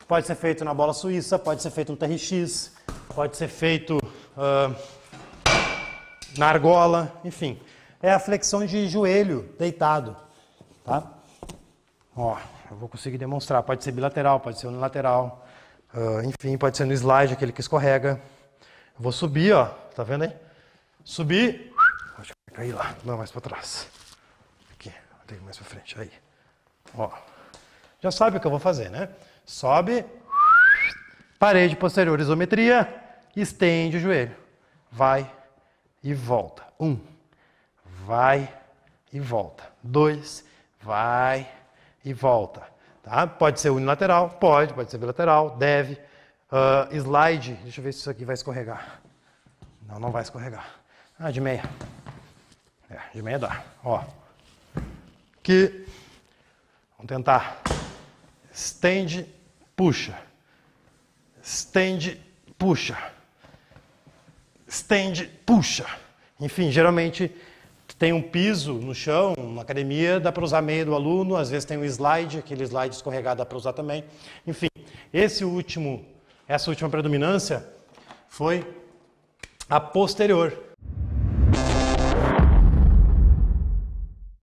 Pode ser feito na bola suíça, pode ser feito no TRX, pode ser feito na argola, enfim. É a flexão de joelho deitado, tá? Ó, eu vou conseguir demonstrar. Pode ser bilateral, pode ser unilateral, enfim, pode ser no slide, aquele que escorrega. Eu vou subir, ó, tá vendo aí? Subir, acho que vai cair lá, não, mais para trás. Aqui, tem mais para frente, aí. Ó, já sabe o que eu vou fazer, né? Sobe, parede posterior, isometria, estende o joelho. Vai e volta. 1, vai e volta. 2, vai e volta. Tá? Pode ser unilateral, pode ser bilateral, deve. Slide, deixa eu ver se isso aqui vai escorregar. Não, não vai escorregar. Ah, de meia. De meia dá. Ó. Aqui. Vamos tentar. Estende, puxa. Estende, puxa. Estende, puxa. Enfim, geralmente tem um piso no chão, na academia, dá para usar meia do aluno, às vezes tem um slide, aquele slide escorregado dá para usar também. Enfim, essa última predominância foi a posterior.